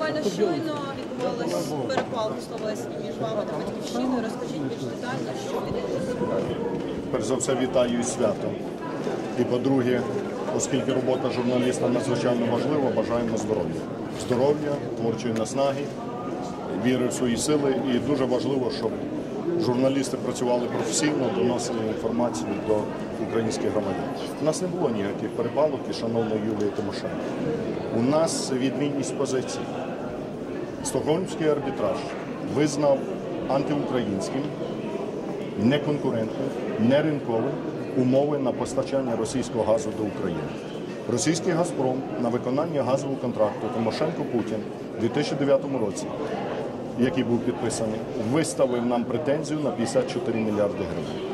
Буквально щойно відбувалась перепалка словесні між вами та Батьківщиною. Розкажіть більш детально, що відбулося. Перш за все, вітаю із святом. І по-друге, оскільки робота журналіста надзвичайно важлива, бажаємо здоров'я. Здоров'я, творчої наснаги, віри в свої сили. І дуже важливо, щоб журналісти працювали професійно, доносили інформацію до українських громадян. У нас не було ніяких перепалок і шановної Юлії Тимошенко. У нас відмінність позицій. Стокгольмський арбітраж визнав антиукраїнським, неконкурентним, неринковим умови на постачання російського газу до України. Російський «Газпром» на виконання газового контракту Тимошенко-Путін у 2009 році, який був підписаний, виставив нам претензію на 54 мільярди гривень.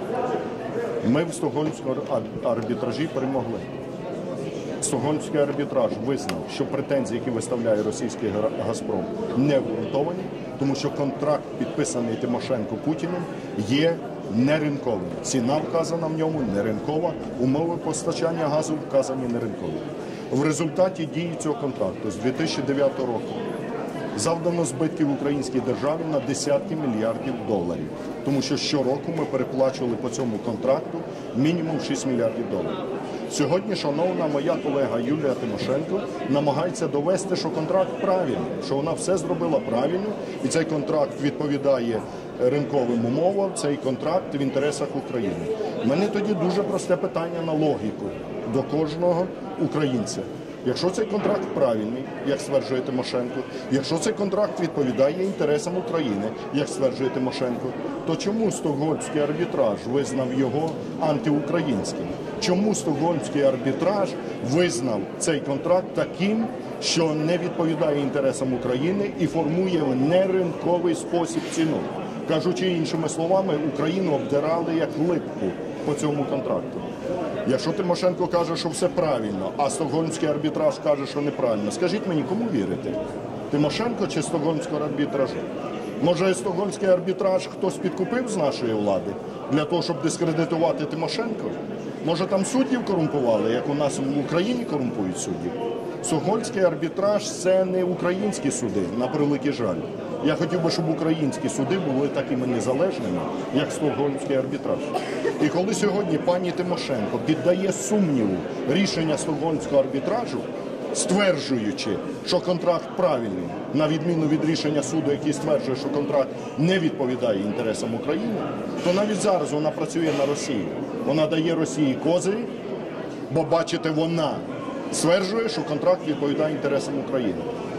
Ми в Стокгольмському арбітражі перемогли. Стокгольмський арбітраж визнав, що претензії, які виставляє російський «Газпром», не обґрунтовані, тому що контракт, підписаний Тимошенко-Путіним, є неринковим. Ціна вказана в ньому неринкова, умови постачання газу вказані неринкові. В результаті дії цього контракту з 2009 року завдано збитків українській державі на десятки мільярдів доларів, тому що щороку ми переплачували по цьому контракту мінімум 6 мільярдів доларів. Сьогодні, шановна моя колега Юлія Тимошенко намагається довести, що контракт правильний, що вона все зробила правильно, і цей контракт відповідає ринковим умовам, цей контракт в інтересах України. У мене тоді дуже просте питання на логіку до кожного українця. Якщо цей контракт правильний, як стверджує Тимошенко, якщо цей контракт відповідає інтересам України, як стверджує Тимошенко, то чому Стокгольмський арбітраж визнав його антиукраїнським? Чому Стокгольмський арбітраж визнав цей контракт таким, що не відповідає інтересам України і формує в неринковий спосіб ціну? Кажучи іншими словами, Україну обдирали як липку по цьому контракту. Якщо Тимошенко каже, що все правильно, а Стокгольмський арбітраж каже, що неправильно, скажіть мені, кому вірити? Тимошенко чи Стокгольмському арбітражу? Може, Стокгольмський арбітраж хтось підкупив з нашої влади для того, щоб дискредитувати Тимошенко? Може, там суддів корумпували, як у нас в Україні корумпують суддів? Стокгольмський арбітраж – це не українські суди, на превеликий жаль. Я хотів би, щоб українські суди були такими незалежними, як Стокгольмський арбітраж. І коли сьогодні пані Тимошенко піддає сумніву рішення Стокгольмського арбітражу, стверджуючи, що контракт правильний, на відміну від рішення суду, який стверджує, що контракт не відповідає інтересам України, то навіть зараз вона працює на Росію. Вона дає Росії козирі, бо, бачите, вона стверджує, що контракт відповідає інтересам України.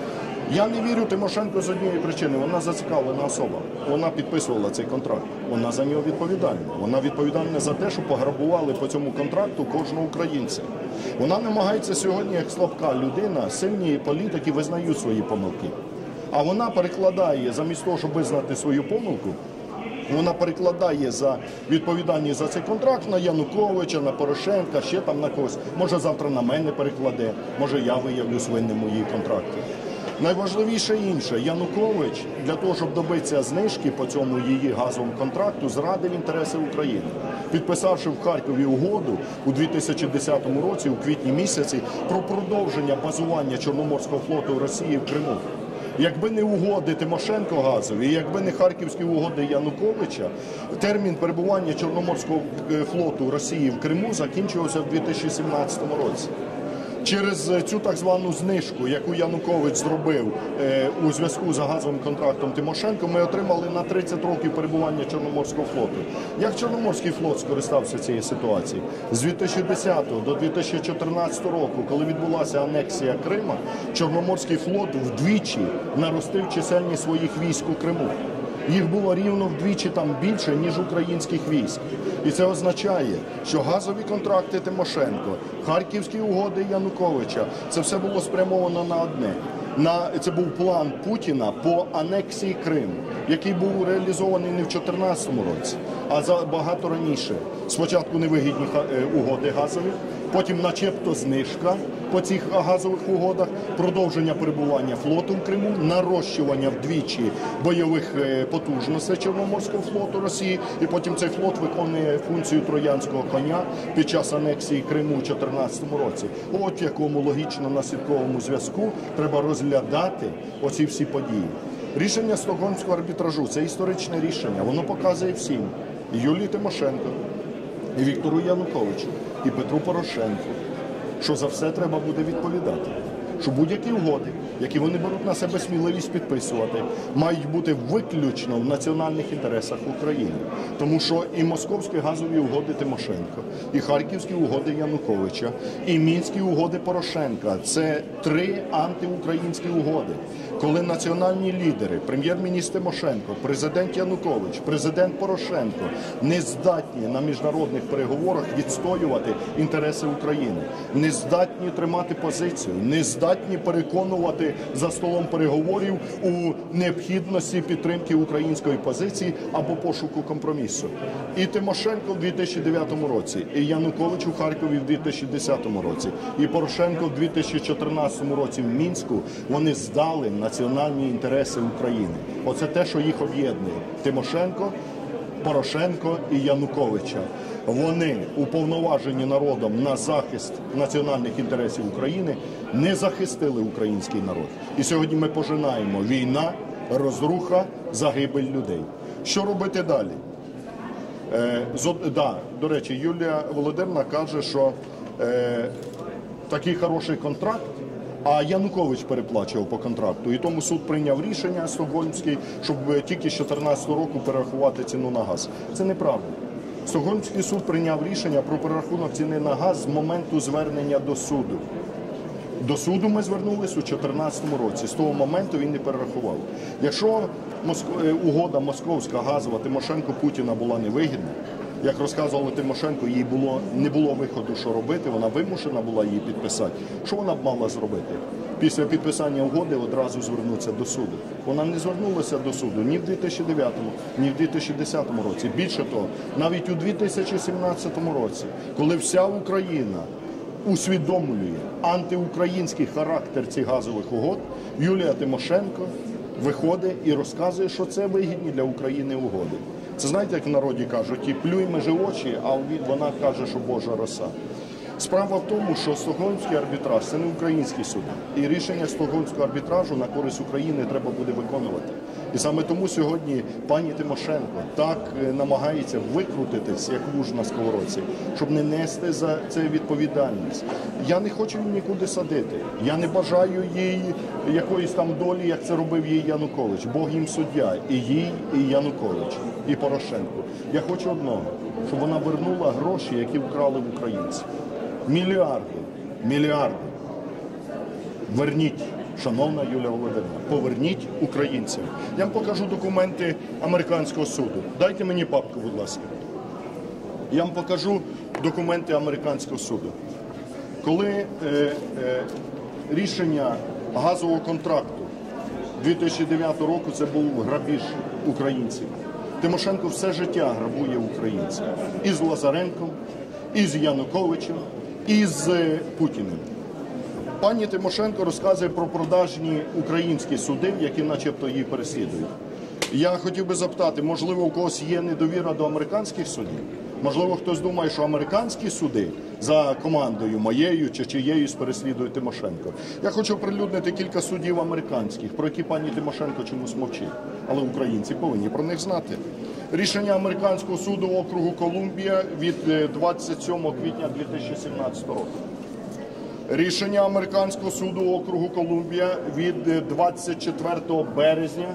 Я не вірю Тимошенко з однієї причини. Вона зацікавлена особа. Вона підписувала цей контракт. Вона за нього відповідальна. Вона відповідальна за те, що пограбували по цьому контракту кожного українця. Вона намагається сьогодні, як слабка людина, сильні політики визнають свої помилки. А вона перекладає, замість того, щоб визнати свою помилку, вона перекладає за відповідальність за цей контракт на Януковича, на Порошенка, ще там на когось. Може, завтра на мене перекладе, може, я виявлюсь винним у її контракті. Найважливіше інше. Янукович для того, щоб добитися знижки по цьому її газовому контракту, зрадив інтереси України, підписавши в Харкові угоду у 2010 році, у квітні місяці, про продовження базування Чорноморського флоту Росії в Криму. Якби не угоди Тимошенко газові, якби не харківські угоди Януковича, термін перебування Чорноморського флоту Росії в Криму закінчився в 2017 році. Через цю так звану знижку, яку Янукович зробив у зв'язку з газовим контрактом Тимошенко, ми отримали на 30 років перебування Чорноморського флоту. Як Чорноморський флот скористався цією ситуацією? З 2010 до 2014 року, коли відбулася анексія Крима, Чорноморський флот вдвічі наростив чисельність своїх військ у Криму. Їх було рівно вдвічі там більше, ніж українських військ. І це означає, що газові контракти Тимошенко, харківські угоди Януковича, це все було спрямовано на одне. Це був план Путіна по анексії Криму, який був реалізований не в 2014 році, а багато раніше. Спочатку невигідні угоди газові, потім начебто знижка, по цих газових угодах, продовження перебування флоту в Криму, нарощування вдвічі бойових потужностей Чорноморського флоту Росії, і потім цей флот виконує функцію троянського коня під час анексії Криму у 2014 році. От в якому логічно-наслідковому зв'язку треба розглядати оці всі події. Рішення Стокгольмського арбітражу – це історичне рішення. Воно показує всім – і Юлії Тимошенко, і Віктору Януковичу, і Петру Порошенку, що за все треба буде відповідати. Що будь-які угоди, які вони беруть на себе сміливість підписувати, мають бути виключно в національних інтересах України. Тому що і московські газові угоди Тимошенко, і харківські угоди Януковича, і мінські угоди Порошенка – це 3 антиукраїнські угоди. Коли національні лідери, прем'єр-міністр Тимошенко, президент Янукович, президент Порошенко не здатні на міжнародних переговорах відстоювати інтереси України, не здатні тримати позицію, не здатні переконувати за столом переговорів у необхідності підтримки української позиції або пошуку компромісу. І Тимошенко в 2009 році, і Янукович у Харкові в 2010 році, і Порошенко в 2014 році в Мінську, вони здали національні інтереси України. Оце те, що їх об'єднує. Тимошенко, Порошенко і Януковича. Вони, уповноважені народом на захист національних інтересів України, не захистили український народ. І сьогодні ми пожинаємо війна, розруха, загибель людей. Що робити далі? До речі, Юлія Володимирівна каже, що такий хороший контракт, а Янукович переплачував по контракту. І тому суд прийняв рішення стокгольмський, щоб тільки з 2014 року перерахувати ціну на газ. Це неправда. Стокгольмський суд прийняв рішення про перерахунок ціни на газ з моменту звернення до суду. До суду ми звернулися у 2014 році. З того моменту він не перерахував. Якщо угода московська газова Тимошенко-Путіна була невигідна, як розказували Тимошенко, їй не було виходу, що робити, вона вимушена була її підписати. Що вона б мала зробити? Після підписання угоди одразу звернутися до суду. Вона не звернулася до суду ні в 2009, ні в 2010 році. Більше того, навіть у 2017 році, коли вся Україна усвідомлює антиукраїнський характер цих газових угод, Юлія Тимошенко виходить і розказує, що це вигідні для України угоди. Це знаєте, як в народі кажуть, і плюй межи очі, а вона каже, що Божа роса. Справа в тому, що Стокгольмський арбітраж – це не український суд. І рішення Стокгольмського арбітражу на користь України треба буде виконувати. І саме тому сьогодні пані Тимошенко так намагається викрутитись, як вуж на сковородці, щоб не нести за це відповідальність. Я не хочу її нікуди садити. Я не бажаю їй якоїсь там долі, як це робив їй Янукович. Бог їм суддя. І їй, і Янукович, і Порошенко. Я хочу одного, щоб вона вернула гроші, які вкрали в українців. Мільярди. Верніть, шановна Юлія Володимирівна, поверніть українцям. Я вам покажу документи американського суду. Дайте мені папку, будь ласка. Я вам покажу документи американського суду. Коли рішення газового контракту 2009 року, це був грабіж українців. Тимошенко все життя грабує українців. І з Лазаренком, і з Януковичем, і з Путіним. Пані Тимошенко розказує про продажні українські суди, які начебто її переслідують. Я хотів би запитати, можливо, у когось є недовіра до американських судів? Можливо, хтось думає, що американські суди за командою моєю чи чиєюсь переслідують Тимошенко. Я хочу оприлюднити кілька судів американських, про які пані Тимошенко чомусь мовчить. Але українці повинні про них знати. Рішення американського суду округу Колумбія від 27 квітня 2017 року. Рішення американського суду округу Колумбія від 24 березня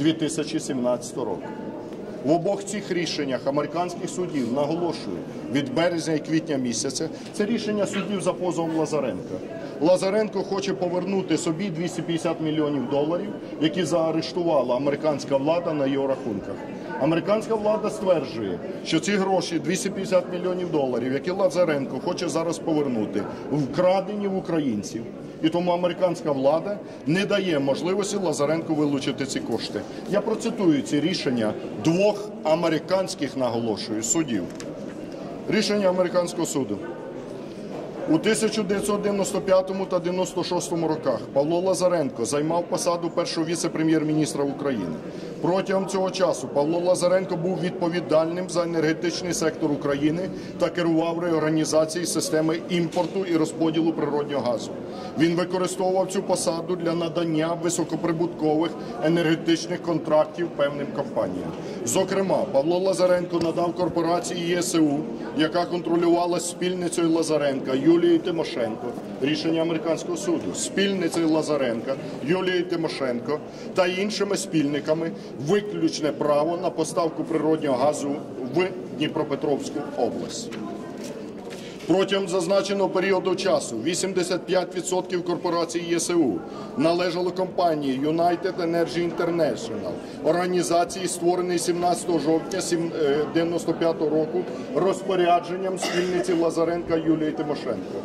2017 року. В обох цих рішеннях американських судів, наголошую, від березня і квітня місяця, це рішення судів за позовом Лазаренка. Лазаренко хоче повернути собі 250 мільйонів доларів, які заарештувала американська влада на його рахунках. Американська влада стверджує, що ці гроші, 250 мільйонів доларів, які Лазаренко хоче зараз повернути, вкрадені в українців. І тому американська влада не дає можливості Лазаренку вилучити ці кошти. Я процитую ці рішення двох американських, наголошую, судів. Рішення американського суду. У 1995 та 96 роках Павло Лазаренко займав посаду першого віце-прем'єр-міністра України. Протягом цього часу Павло Лазаренко був відповідальним за енергетичний сектор України та керував реорганізацією системи імпорту і розподілу природнього газу. Він використовував цю посаду для надання високоприбуткових енергетичних контрактів певним компаніям. Зокрема, Павло Лазаренко надав корпорації ЄСУ, яка контролювалась спільницею Лазаренка Юлією Тимошенко, рішення американського суду, спільницею Лазаренка Юлією Тимошенко та іншими спільниками виключне право на поставку природнього газу в Дніпропетровську область. Протягом зазначеного періоду часу 85% корпорації ЄСУ належало компанії United Energy International, організації, створеної 17 жовтня 1995 року розпорядженням спільниці Лазаренка Юлії Тимошенко.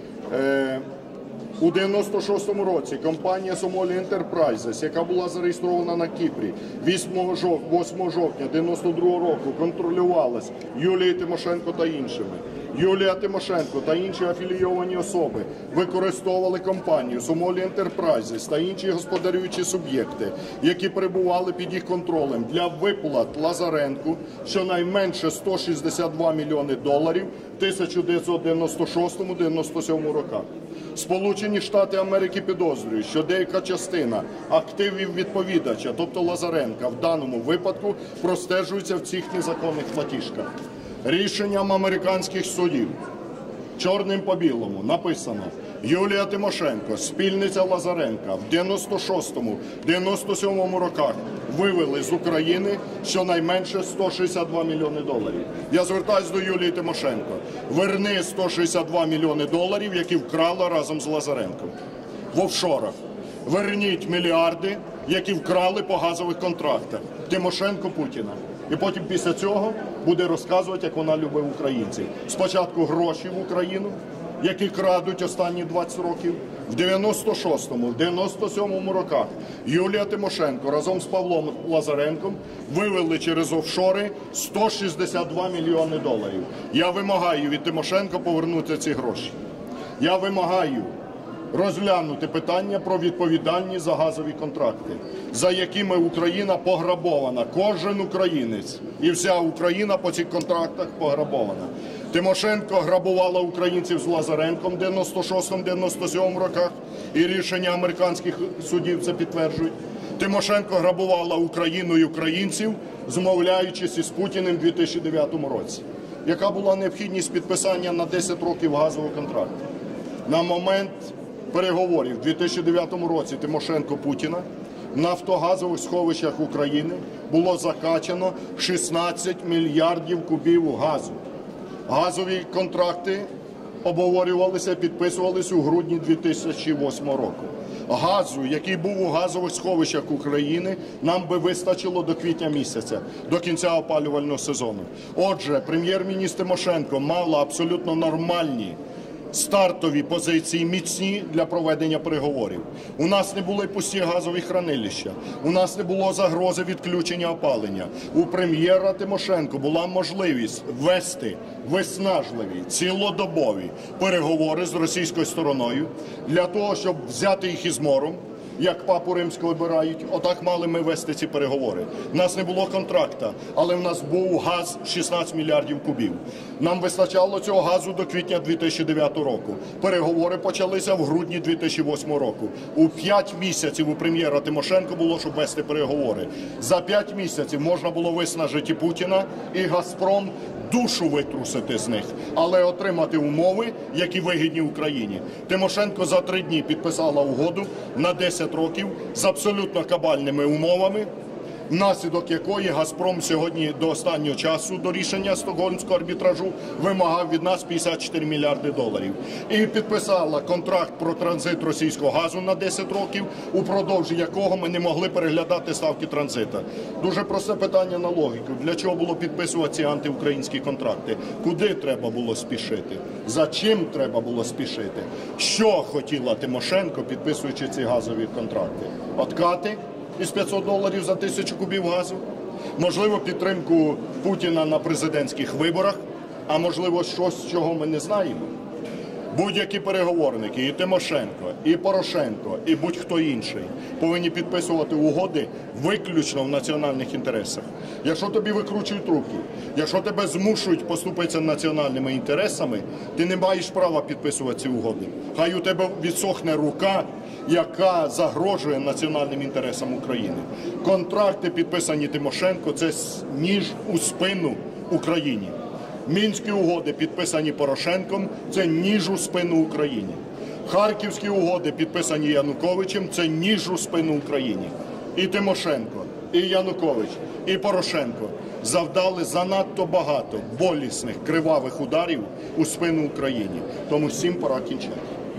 У 96-му році компанія Somali Enterprises, яка була зареєстрована на Кіпрі, 8 жовтня 92 року контролювалась Юлією Тимошенко та іншими. Юлія Тимошенко та інші афілійовані особи використовували компанію Somali Enterprises та інші господарюючі суб'єкти, які перебували під їх контролем, для виплат Лазаренку щонайменше $162 мільйони в 1996-97 роках. Сполучені Штати Америки підозрюють, що деяка частина активів відповідача, тобто Лазаренка, в даному випадку простежується в цих незаконних платіжках. Рішенням американських судів чорним по білому написано: Юлія Тимошенко, спільниця Лазаренка, в 96-97 роках вивели з України щонайменше $162 мільйони. Я звертаюся до Юлії Тимошенко: верни $162 мільйони, які вкрала разом з Лазаренком в офшорах. Верніть мільярди, які вкрали по газових контрактах Тимошенко, Путіна. І потім після цього буде розказувати, як вона любить українців. Спочатку гроші в Україну, які крадуть останні 20 років. В 96-му, в 97-му роках Юлія Тимошенко разом з Павлом Лазаренком вивели через офшори $162 мільйони. Я вимагаю від Тимошенко повернути ці гроші. Я вимагаю розглянути питання про відповідальність за газові контракти, за якими Україна пограбована. Кожен українець і вся Україна по цих контрактах пограбована. Тимошенко грабувала українців з Лазаренком в 96-97 роках, і рішення американських судів це підтверджують. Тимошенко грабувала Україну і українців, змовляючись із Путіним в 2009 році. Яка була необхідність підписання на 10 років газового контракту? На момент переговорів в 2009 році Тимошенко-Путіна в нафтогазових сховищах України було закачано 16 мільярдів кубів газу. Газові контракти обговорювалися, підписувалися у грудні 2008 року. Газу, який був у газових сховищах України, нам би вистачило до квітня місяця, до кінця опалювального сезону. Отже, прем'єр-міністр Тимошенко мала абсолютно нормальні стартові позиції, міцні для проведення переговорів. У нас не були пусті газові хранилища, у нас не було загрози відключення опалення. У прем'єра Тимошенко була можливість вести виснажливі, цілодобові переговори з російською стороною для того, щоб взяти їх із мором, як папу римського обирають. Отак мали ми вести ці переговори. У нас не було контракта, але в нас був газ 16 мільярдів кубів. Нам вистачало цього газу до квітня 2009 року. Переговори почалися в грудні 2008 року. У 5 місяців у прем'єра Тимошенко було, щоб вести переговори. За 5 місяців можна було виснажити Путіна і Газпром, душу витрусити з них, але отримати умови, які вигідні Україні. Тимошенко за 3 дні підписала угоду на 10 років з абсолютно кабальними умовами, внаслідок якої Газпром сьогодні до останнього часу, до рішення Стокгольмського арбітражу, вимагав від нас $54 мільярди. І підписала контракт про транзит російського газу на 10 років, упродовж якого ми не могли переглядати ставки транзиту. Дуже просте питання на логіку. Для чого було підписувати ці антиукраїнські контракти? Куди треба було спішити? За чим треба було спішити? Що хотіла Тимошенко, підписуючи ці газові контракти? Откати із $500 за 1000 кубів газу? Можливо, підтримку Путіна на президентських виборах? А можливо, щось, чого ми не знаємо? Будь-які переговорники, і Тимошенко, і Порошенко, і будь-хто інший повинні підписувати угоди виключно в національних інтересах. Якщо тобі викручують руки, якщо тебе змушують поступитися національними інтересами, ти не маєш права підписувати ці угоди. Хай у тебе відсохне рука, яка загрожує національним інтересам України. Контракти, підписані Тимошенко, це ніж у спину Україні. Мінські угоди, підписані Порошенком, це ніж у спину Україні. Харківські угоди, підписані Януковичем, це ніж у спину Україні. І Тимошенко, і Янукович, і Порошенко завдали занадто багато болісних, кривавих ударів у спину Україні. Тому всім пора кінчати.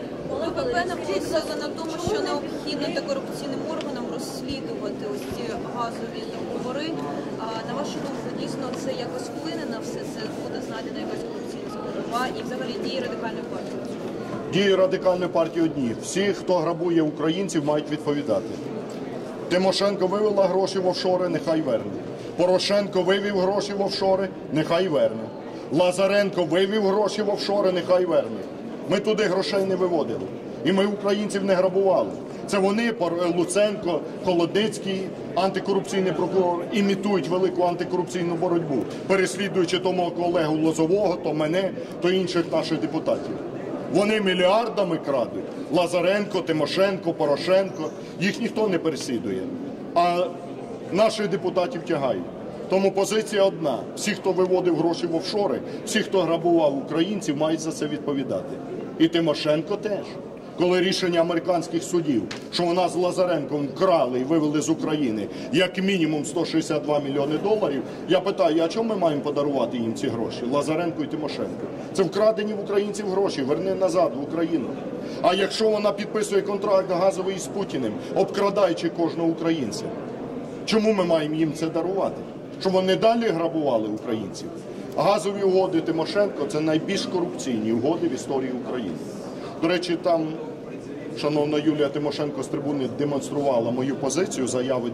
ОПП наголосила на тому, що необхідно антикорупційним органам розслідувати ось ці газові договори. А на вашу думку, дійсно це якось вплине на все це? Буде знайдена якась корупційна складова і взагалі дії Радикальної партії? Дії Радикальної партії одні. Всі, хто грабує українців, мають відповідати. Тимошенко вивела гроші в офшори, нехай верне. Порошенко вивів гроші в офшори, нехай верне. Лазаренко вивів гроші в офшори, нехай верне. Ми туди грошей не виводили. І ми українців не грабували. Це вони, Луценко, Холодницький, антикорупційний прокурор, імітують велику антикорупційну боротьбу, переслідуючи то мого колегу Лозового, то мене, то інших наших депутатів. Вони мільярдами крадуть. Лазаренко, Тимошенко, Порошенко. Їх ніхто не переслідує. А наших депутатів тягають. Тому позиція одна. Всі, хто виводив гроші в офшори, всі, хто грабував українців, мають за це відповідати. І Тимошенко теж. Коли рішення американських судів, що вона з Лазаренком вкрали і вивели з України як мінімум 162 мільйони доларів, я питаю, а чому ми маємо подарувати їм ці гроші? Лазаренко і Тимошенко. Це вкрадені в українців гроші, верни назад в Україну. А якщо вона підписує контракт газовий з Путіним, обкрадаючи кожного українця, чому ми маємо їм це дарувати? Щоб вони далі грабували українців? Газові угоди Тимошенко – це найбільш корупційні угоди в історії України. До речі, там шановна Юлія Тимошенко з трибуни демонструвала мою позицію заяви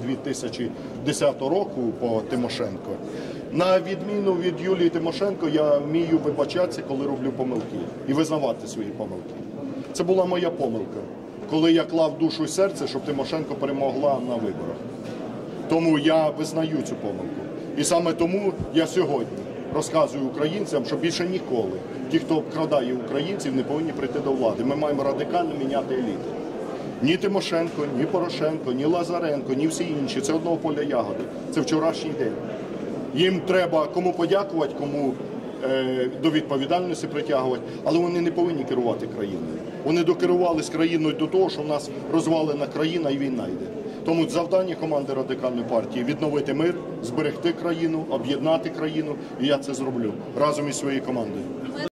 2010 року по Тимошенко. На відміну від Юлії Тимошенко, я вмію вибачатися, коли роблю помилки, і визнавати свої помилки. Це була моя помилка, коли я клав душу і серце, щоб Тимошенко перемогла на виборах. Тому я визнаю цю помилку. І саме тому я сьогодні розказую українцям, що більше ніколи ті, хто обкрадає українців, не повинні прийти до влади. Ми маємо радикально міняти еліти. Ні Тимошенко, ні Порошенко, ні Лазаренко, ні всі інші. Це одного поля ягоди. Це вчорашній день. Їм треба кому подякувати, кому до відповідальності притягувати, але вони не повинні керувати країною. Вони докерувались країною до того, що в нас розвалена країна і війна йде. Тому завдання команди Радикальної партії – відновити мир, зберегти країну, об'єднати країну, і я це зроблю разом із своєю командою.